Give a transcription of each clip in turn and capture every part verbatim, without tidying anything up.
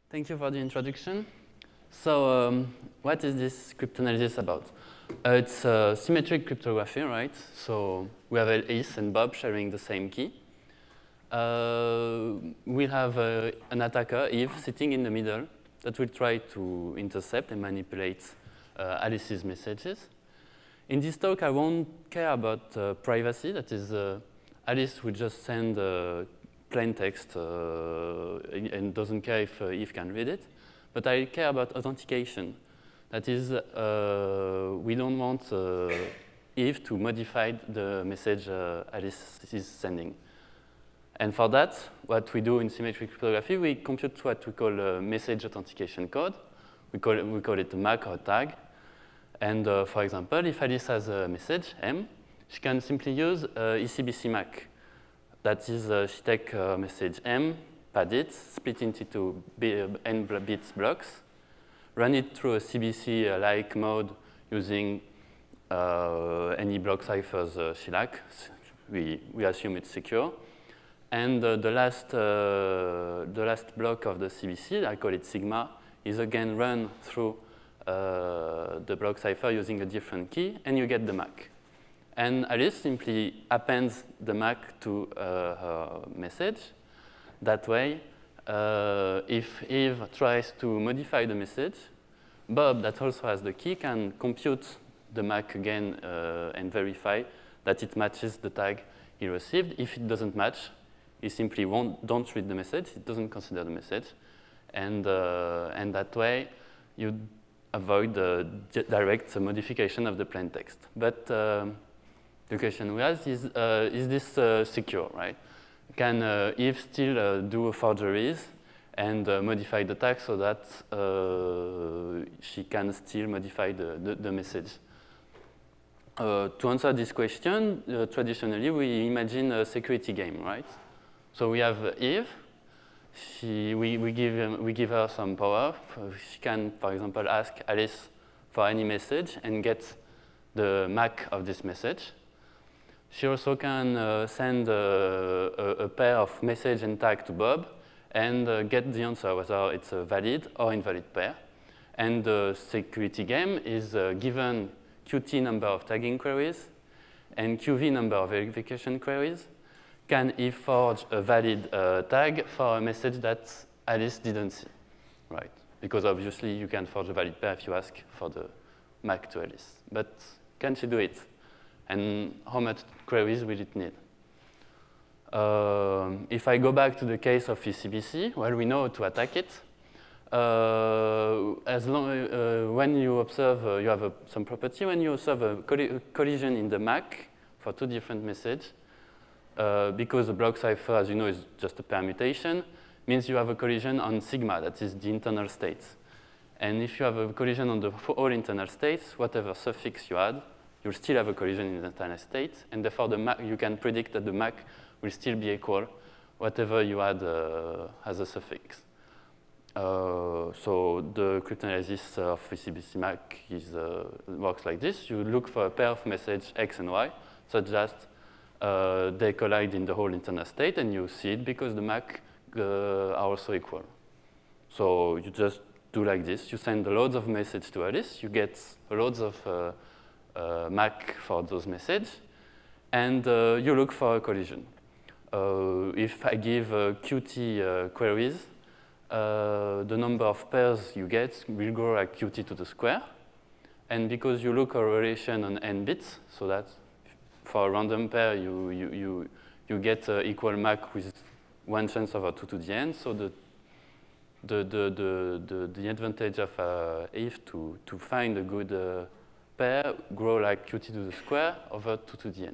Thank you for the introduction. So um, what is this cryptanalysis about? Uh, it's uh, symmetric cryptography, right? So we have Alice and Bob sharing the same key. Uh, we have uh, an attacker, Eve, sitting in the middle that will try to intercept and manipulate uh, Alice's messages. In this talk, I won't care about uh, privacy. That is, uh, Alice will just send uh, plain text uh, and doesn't care if uh, Eve can read it. But I care about authentication. That is, uh, we don't want uh, Eve to modify the message uh, Alice is sending. And for that, what we do in symmetric cryptography, we compute what we call a message authentication code. We call it, we call it a M A C or a tag. And uh, for example, if Alice has a message, M, she can simply use uh, E C B C M A C. That is, uh, she takes a message M, pad it, split it into n bits blocks, run it through a C B C-like mode using uh, any block ciphers uh, she likes. We, we assume it's secure. And uh, the, last, uh, the last block of the C B C, I call it sigma, is again run through uh, the block cipher using a different key, and you get the M A C. And Alice simply appends the M A C to uh, her message. That way, uh, if Eve tries to modify the message, Bob, that also has the key, can compute the M A C again uh, and verify that it matches the tag he received. If it doesn't match, he simply won't, don't read the message. It doesn't consider the message. And, uh, and that way, you avoid the direct modification of the plain text. But uh, the question we ask is, uh, is this uh, secure, right? Can uh, Eve still uh, do forgeries and uh, modify the tag so that uh, she can still modify the, the, the message? Uh, to answer this question, uh, traditionally we imagine a security game, right? So we have Eve. She, we, we, give, um, we give her some power. She can, for example, ask Alice for any message and get the M A C of this message. She also can uh, send uh, a, a pair of message and tag to Bob and uh, get the answer, whether it's a valid or invalid pair. And the security game is uh, given Q T number of tagging queries and Q V number of verification queries. Can Eve forge a valid uh, tag for a message that Alice didn't see, right? Because obviously you can forge a valid pair if you ask for the M A C to Alice. But can she do it? And how much queries will it need? Uh, if I go back to the case of E C B C, well, we know how to attack it. Uh, as long uh, when you observe, uh, you have a, some property, when you observe a, colli a collision in the M A C for two different messages, uh, because the block cipher, as you know, is just a permutation, means you have a collision on sigma, that is the internal states. And if you have a collision on the all internal states, whatever suffix you add, you'll still have a collision in the internal state, and therefore the M A C, you can predict that the M A C will still be equal, whatever you add uh, as a suffix. Uh, so the cryptanalysis of E C B C M A C is, uh, works like this. You look for a pair of messages X and Y, such that uh, they collide in the whole internal state, and you see it because the M A C uh, are also equal. So you just do like this. You send loads of messages to Alice. You get loads of uh, uh, M A C for those messages, and uh, you look for a collision. Uh, if I give uh, Q T uh, queries, Uh, the number of pairs you get will grow like Q T to the square. And because you look a relation on n bits, so that for a random pair, you, you, you, you get uh, equal M A C with one chance over two to the n. So the, the, the, the, the, the advantage of uh, Eve to, to find a good uh, pair grow like Q T to the square over two to the n.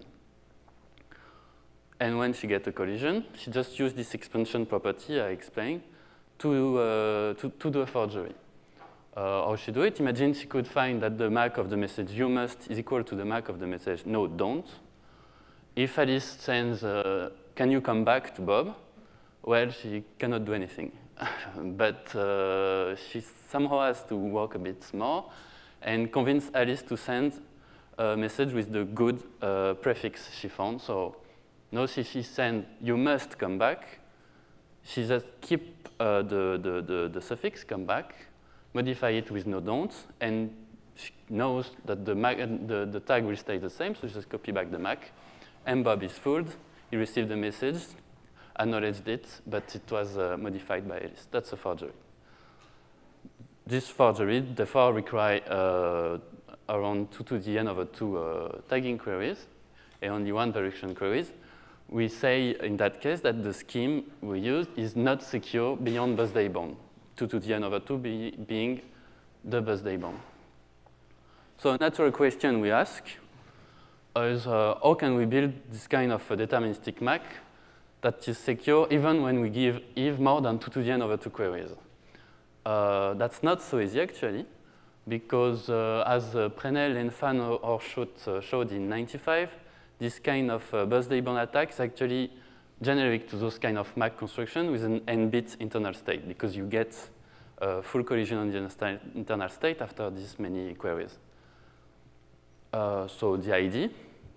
And when she gets a collision, she just used this expansion property I explained To, uh, to, to do a forgery. Uh, how she do it? Imagine she could find that the M A C of the message you must is equal to the M A C of the message no, don't. If Alice sends, uh, can you come back to Bob? Well, she cannot do anything. But uh, she somehow has to work a bit more and convince Alice to send a message with the good uh, prefix she found. So now she, she sends, you must come back. she just keep uh, the, the, the, the suffix, come back, modify it with no don't, and she knows that the, Mac, the, the tag will stay the same, so she just copy back the Mac. And Bob is fooled. He received the message, acknowledged it, but it was uh, modified by Alice. That's a forgery. This forgery, therefore, requires uh, around two to the n over two uh, tagging queries, and only one verification queries. We say, in that case, that the scheme we used is not secure beyond birthday bound, two to the n over two be, being the birthday bound. So a natural question we ask is, uh, how can we build this kind of a deterministic Mac that is secure even when we give Eve more than two to the n over two queries? Uh, that's not so easy, actually, because uh, as uh, Prenel and Fan or showed, uh, showed in ninety-five, this kind of uh, birthday bound attack is actually generic to those kind of Mac construction with an n-bit internal state, because you get uh, full collision on the internal state after this many queries. Uh, so the idea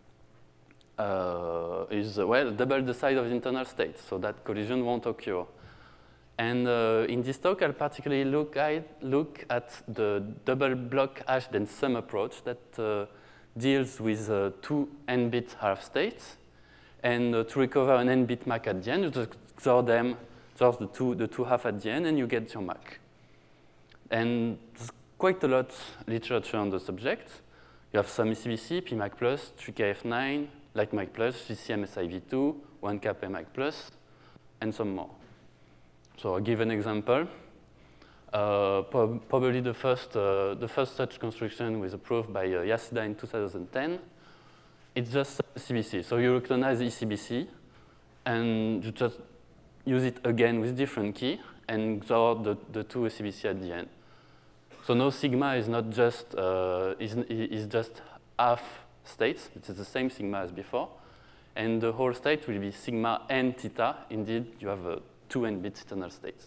uh, is, uh, well, double the size of the internal state, so that collision won't occur. And uh, in this talk, I'll particularly look at, look at the double block hash then sum approach that uh, deals with uh, two n-bit half states. And uh, to recover an n-bit Mac at the end, you just XOR them, XOR the two, the two half at the end, and you get your Mac. And there's quite a lot of literature on the subject. You have some E C B C, P MAC plus, three K F nine, Like Mac plus, G C M S I V two, one K P Mac plus, and some more. So I'll give an example. Uh, prob probably the first, uh, the first such construction was approved by uh, Yasuda in two thousand ten. It's just E C B C. So you recognize E C B C, and you just use it again with different key, and XOR the, the two E C B C at the end. So no sigma is not just, uh, is, is just half states. It is the same sigma as before. And the whole state will be sigma n theta. Indeed, you have a two n-bit internal states.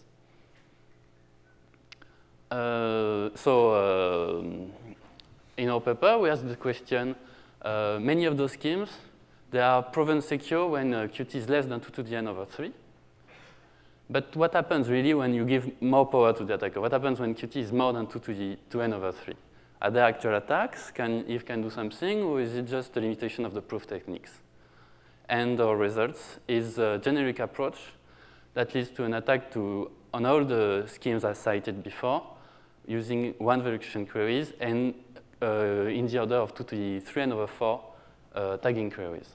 Uh, so uh, in our paper, we asked the question, uh, many of those schemes, they are proven secure when uh, Qt is less than two to the n over three. But what happens really when you give more power to the attacker? What happens when Qt is more than two to the two n over three? Are there actual attacks? Can Eve can do something, or is it just a limitation of the proof techniques? And our results is a generic approach that leads to an attack to, on all the schemes I cited before, using one verification queries and uh, in the order of two to the three n over four uh, tagging queries.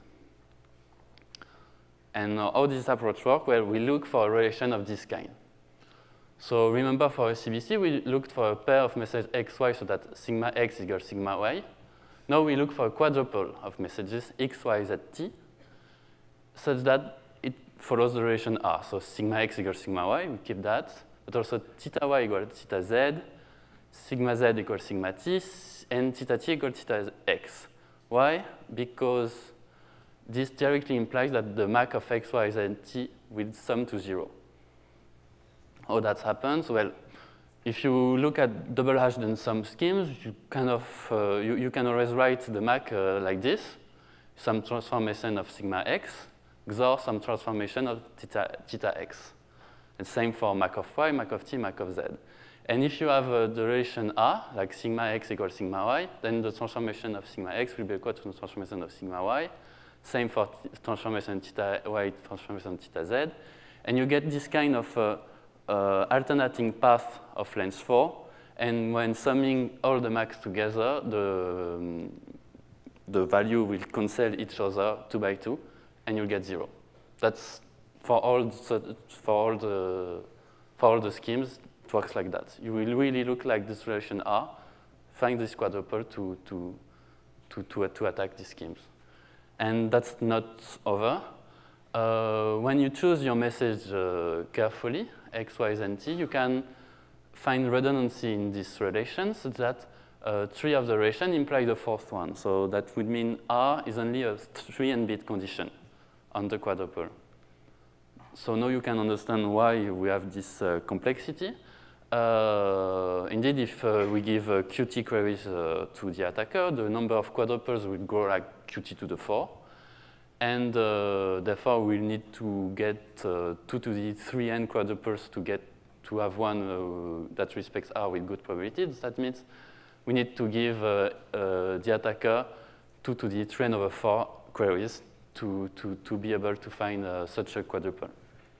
And uh, how does this approach work? Well, we look for a relation of this kind. So remember for E C B C, we looked for a pair of messages x, y, so that sigma x equals sigma y. Now we look for a quadruple of messages x, y, z, t, such that it follows the relation R. So sigma x equals sigma y, we keep that, but also theta y equals theta z, sigma z equals sigma t, and theta t equals theta x. Why? Because this directly implies that the Mac of x, y, z, and t will sum to zero. How that happens? Well, if you look at double hash then sum schemes, you kind of uh, you, you can always write the Mac uh, like this: some transformation of sigma x, XOR some transformation of theta, theta x. And same for Mac of y, Mac of t, Mac of z. And if you have uh, the relation R, like sigma x equals sigma y, then the transformation of sigma x will be equal to the transformation of sigma y. Same for transformation theta y, transformation theta z. And you get this kind of uh, uh, alternating path of length four. And when summing all the Macs together, the, um, the value will cancel each other two by two, and you'll get zero. That's for all the, for all the, for all the schemes, it works like that. You will really look like this relation R, find this quadruple to, to, to, to, to attack these schemes. And that's not over. Uh, when you choose your message uh, carefully, x, y, z, and t, you can find redundancy in this relation such that uh, three of the relation imply the fourth one. So that would mean R is only a three n-bit condition on the quadruple. So now you can understand why we have this uh, complexity. Uh, indeed, if uh, we give uh, Qt queries uh, to the attacker, the number of quadruples will grow like Qt to the four. And uh, therefore, we'll need to get uh, two to the three n quadruples to get to have one uh, that respects R with good probabilities. That means we need to give uh, uh, the attacker two to the three n over four queries to, to, to be able to find uh, such a quadruple.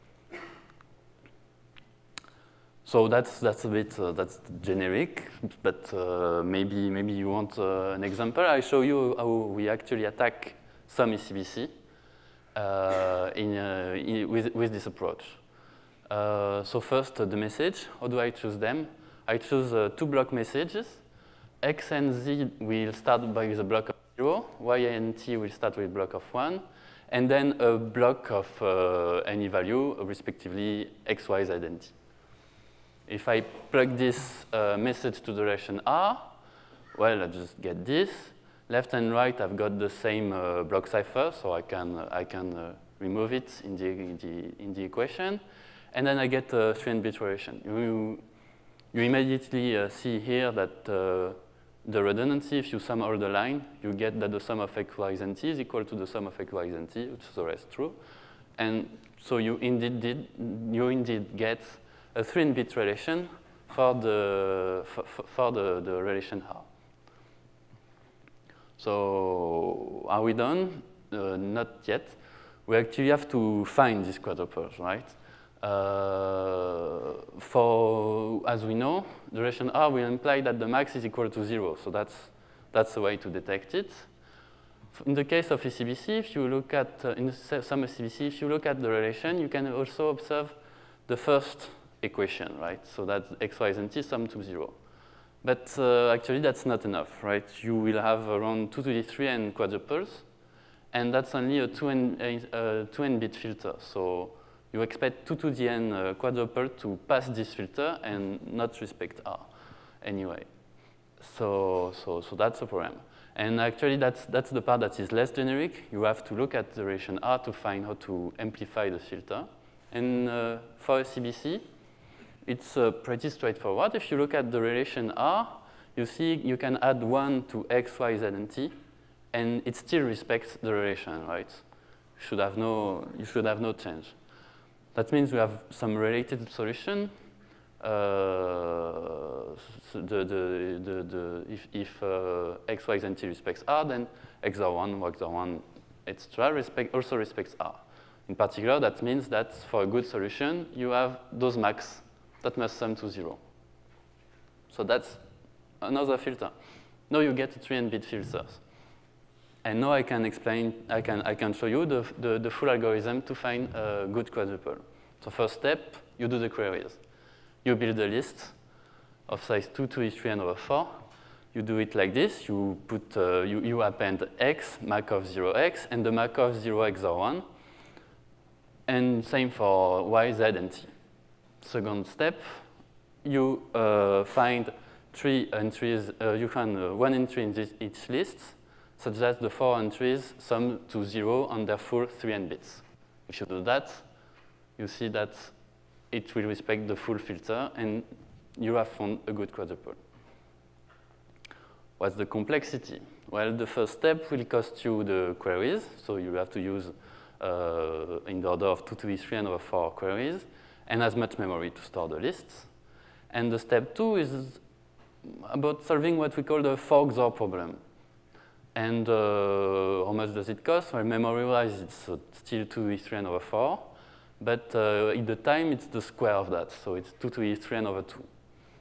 So that's, that's a bit, uh, that's generic, but uh, maybe, maybe you want uh, an example. I show you how we actually attack some E C B C uh, in, uh, in, with, with this approach. Uh, so first, uh, the message. How do I choose them? I choose uh, two block messages. X and Z will start by the block of zero. Y and T will start with block of one. And then a block of uh, any value, respectively X, Y, Z, and T. If I plug this uh, message to the relation R, well, I just get this. Left and right, I've got the same uh, block cipher, so I can, uh, I can uh, remove it in the, in, the, in the equation. And then I get a three n bit relation. You, you immediately uh, see here that uh, the redundancy, if you sum all the line, you get that the sum of X, Y, and T is equal to the sum of X, Y, and T, which is the rest true. And so you indeed, did, you indeed get a three n bit relation for the, for, for the, the relation R. So are we done? Uh, not yet. We actually have to find these quadruples, right? Uh, for, as we know, the relation R will imply that the max is equal to zero. So that's, that's the way to detect it. In the case of E C B C, if you look at, uh, in some E C B C, if you look at the relation, you can also observe the first equation, right? So that's X, Y, and T sum to zero. But uh, actually, that's not enough, right? You will have around two to the three n quadruples, and that's only a two n bit filter. So you expect two to the n uh, quadruple to pass this filter and not respect R anyway. So, so, so that's a problem. And actually, that's, that's the part that is less generic. You have to look at the relation R to find how to amplify the filter. And uh, for E C B C, it's uh, pretty straightforward. If you look at the relation R, you see you can add one to X, Y, Z, and T, and it still respects the relation, right? You should have no, you should have no change. That means we have some related solution. Uh, so the, the, the, the, if if uh, X, Y, Z, and T respects R, then X R one, Y R one, et cetera respect, also respects R. In particular, that means that for a good solution, you have those max that must sum to zero. So that's another filter. Now you get three n bit filters. And now I can explain, I can, I can show you the, the, the full algorithm to find a good quadruple. So first step, you do the queries. You build a list of size two to the three n over four. You do it like this. You, put, uh, you, you append x, Markov zero x, and the Markov zero X R one. And same for y, z, and t. Second step, you uh, find three entries, uh, you find uh, one entry in this, each list, such that the four entries sum to zero on their full three n bits. If you do that, you see that it will respect the full filter, and you have found a good quadruple. What's the complexity? Well, the first step will cost you the queries, so you have to use uh, in the order of two to the three n over four queries, and as much memory to store the lists. And the step two is about solving what we call the four X O R problem. And uh, how much does it cost? Well, memory-wise, it's uh, still two to the three n over four, but uh, at the time, it's the square of that, so it's two to the three n over two.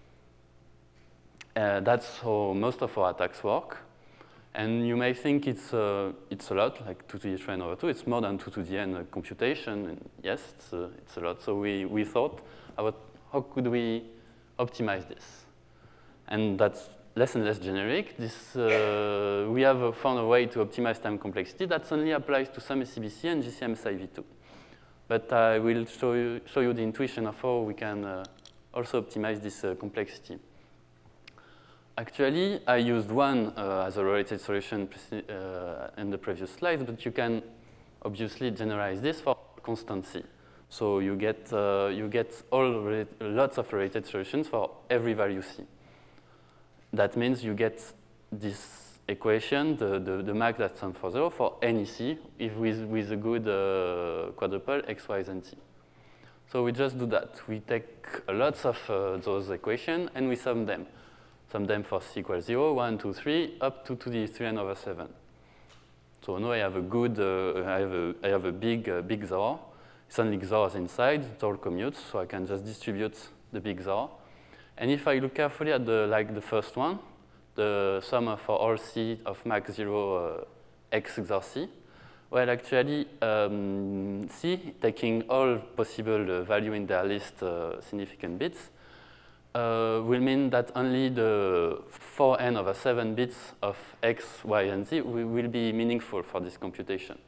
Uh, that's how most of our attacks work. And you may think it's, uh, it's a lot, like two to the three n over two. It's more than two to the n computation. And yes, it's, uh, it's a lot. So we, we thought about how could we optimize this. And that's less and less generic. This, uh, we have found a way to optimize time complexity that only applies to some E C B C and G C M S I V two. But I will show you, show you the intuition of how we can uh, also optimize this uh, complexity. Actually, I used one uh, as a related solution uh, in the previous slides, but you can obviously generalize this for constancy. So you get, uh, you get all lots of related solutions for every value C. That means you get this equation, the, the, the max that sums for zero for any C if with, with a good uh, quadruple x, y, and t. So we just do that. We take lots of uh, those equations and we sum them. Sum them for C equals zero, one, two, three, up to two to the three n over seven. So now I have a good, uh, I, have a, I have a big, uh, big Z O R. It's only Z O Rs inside, it all commutes, so I can just distribute the big Z O R. And if I look carefully at the, like the first one, the sum for all C of max zero uh, x X O R C, well, actually, um, C, taking all possible uh, value in their list uh, significant bits, uh, will mean that only the four n over seven bits of x, y, and z will, will be meaningful for this computation.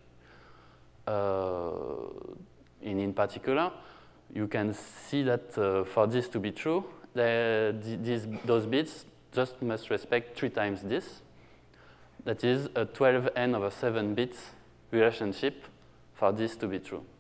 Uh, in, in particular, you can see that uh, for this to be true, the, the, these, those bits just must respect three times this. That is a twelve n over seven bits relationship for this to be true.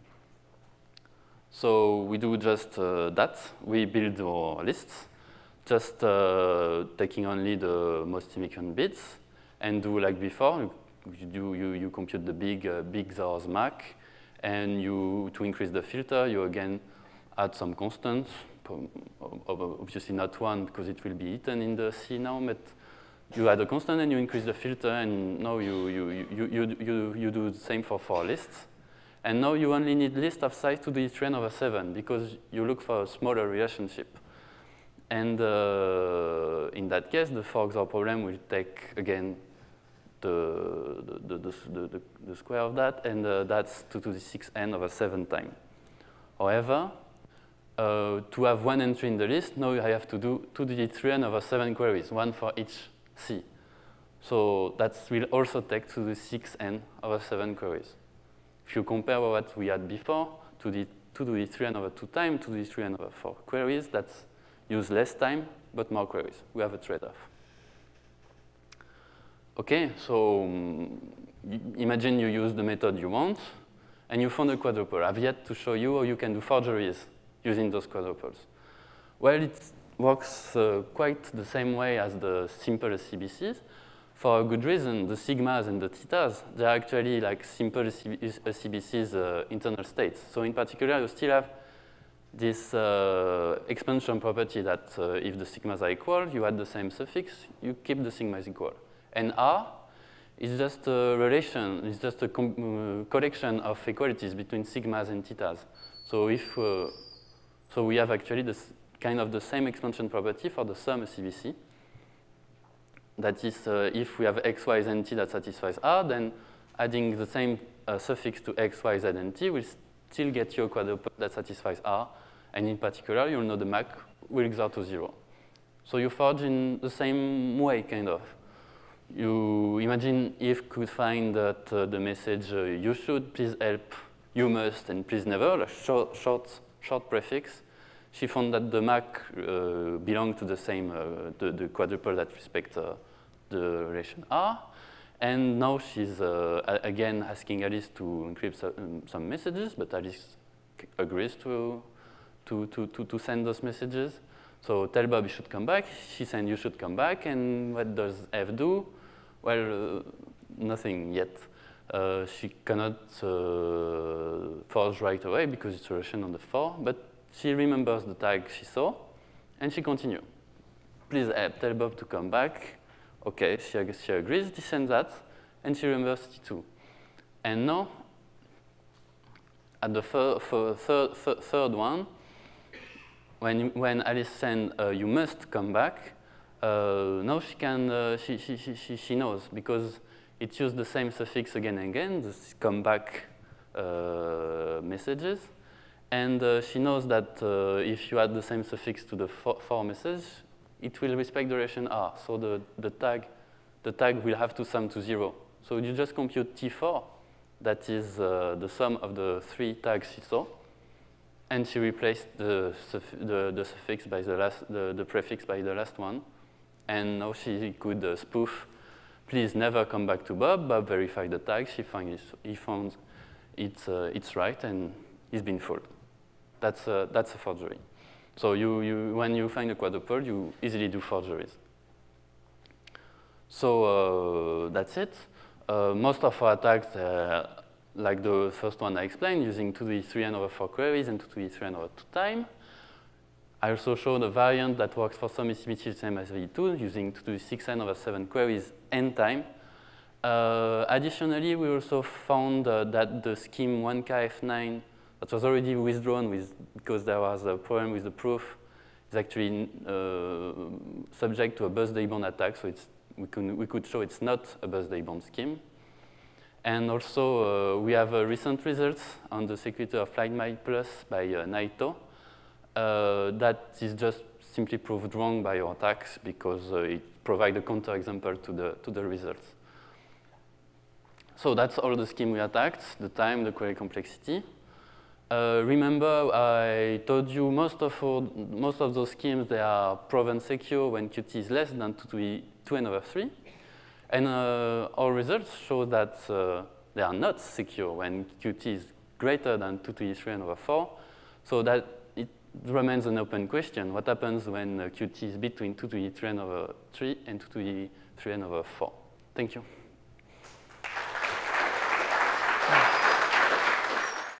So we do just uh, that. We build our lists, just uh, taking only the most significant bits, and do like before. You do you, you compute the big uh, big Z O Rs M A C, and you to increase the filter, you again add some constants. Obviously not one because it will be eaten in the C now, but you add a constant and you increase the filter, and now you, you, you, you, you, you do the same for four lists. And now you only need list of size to the three n over seven because you look for a smaller relationship. And uh, in that case, the four X O R problem will take, again, the, the, the, the, the, the square of that, and uh, that's two to the six n over seven time. However, uh, to have one entry in the list, now I have to do two to the three n over seven queries, one for each C. So that will also take to the six n over seven queries. If you compare what we had before to the two to the three n over two time, to the three n over four queries, that's use less time but more queries. We have a trade-off. Okay, so um, imagine you use the method you want and you found a quadruple. I've yet to show you how you can do forgeries using those quadruples. Well, it works uh, quite the same way as the simple C B Cs. For a good reason, the sigmas and the thetas, they're actually like simple C B Cs uh, internal states. So in particular, you still have this uh, expansion property that uh, if the sigmas are equal, you add the same suffix, you keep the sigmas equal. And R is just a relation, it's just a uh, collection of equalities between sigmas and thetas. So if, uh, so we have actually this kind of the same expansion property for the sum C B C. That is, uh, if we have x, y, z, and t that satisfies R, then adding the same uh, suffix to x, y, z, and t will still get you a quadruple that satisfies R. And in particular, you'll know the M A C will X O R to zero. So you forge in the same way, kind of. You imagine if could find that uh, the message uh, you should, please help, you must, and please never, a short, short, short prefix. She found that the M A C uh, belonged to the same, uh, the, the quadruple that respects uh, the relation R. And now she's uh, again asking Alice to encrypt some, some messages, but Alice agrees to, to, to, to, to send those messages. So tell Bob you should come back. She said you should come back. And what does F do? Well, uh, nothing yet. Uh, she cannot uh, forge right away because it's a relation on the four, but she remembers the tag she saw, and she continues. Please help, tell Bob to come back. Okay, she, she agrees, she sends that, and she remembers T two. And now, at the thir thir third, third, third one, when, when Alice sends, uh, you must come back, uh, now she can, uh, she, she, she, she knows, because it used the same suffix again and again, this come back uh, messages. And uh, she knows that uh, if you add the same suffix to the for, for message, it will respect the relation R. So the, the, tag, the tag will have to sum to zero. So you just compute T four, that is uh, the sum of the three tags she saw, and she replaced the, the, the suffix by the, last, the, the prefix by the last one. And now she could uh, spoof, please never come back to Bob. Bob verified the tag. She found it, he found it's, uh, it's right, and he's been fooled. That's a, that's a forgery. So you, you, when you find a quadruple, you easily do forgeries. So uh, that's it. Uh, most of our attacks, uh, like the first one I explained, using two to the three n over four queries and two to the three n over two time. I also showed a variant that works for some asymmetry the same as V two, using two to the six n over seven queries n time. Uh, additionally, we also found uh, that the scheme one K F nine that was already withdrawn with, because there was a problem with the proof is actually uh, subject to a Buzz-Daibond attack, so it's, we, could, we could show it's not a Buzz-Daibond scheme. And also, uh, we have uh, recent results on the security of FlightMile Plus by uh, Naito. Uh, that is just simply proved wrong by our attacks because uh, it provides a counterexample to the, to the results. So that's all the scheme we attacked, the time, the query complexity. Uh, remember, I told you most of, all, most of those schemes, they are proven secure when Qt is less than two n over three. And uh, our results show that uh, they are not secure when Qt is greater than two to the three n over four. So that it remains an open question. What happens when uh, Qt is between two to the three n over three and two to the three n over four? Thank you.